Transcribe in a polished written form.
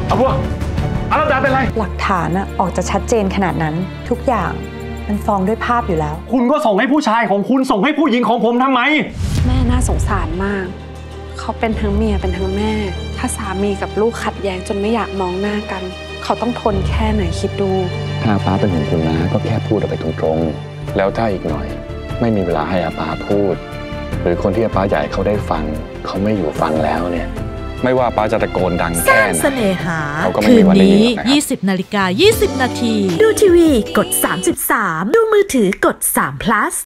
เอาพวกอารัตดาเป็นไรหลักฐานออกจะชัดเจนขนาดนั้นทุกอย่างมันฟ้องด้วยภาพอยู่แล้วคุณก็ส่งให้ผู้ชายของคุณส่งให้ผู้หญิงของผมทำไมแม่น่าสงสารมากเขาเป็นทั้งเมียเป็นทั้งแม่ถ้าสามีกับลูกขัดแย้งจนไม่อยากมองหน้ากันเขาต้องทนแค่ไหนคิดดูถ้าอาป้าเป็นห่วงคุณนะก็แค่พูดออกไปตรงๆแล้วถ้าอีกหน่อยไม่มีเวลาให้อาป้าพูดหรือคนที่อาป้าอยากให้เขาได้ฟังเขาไม่อยู่ฟังแล้วเนี่ยไม่ว่าป้าจะตะโกนดังแค่ไหนเสน่หาคืนนี้ 20:20 น.ดูทีวีกด33ดูมือถือกด3 plus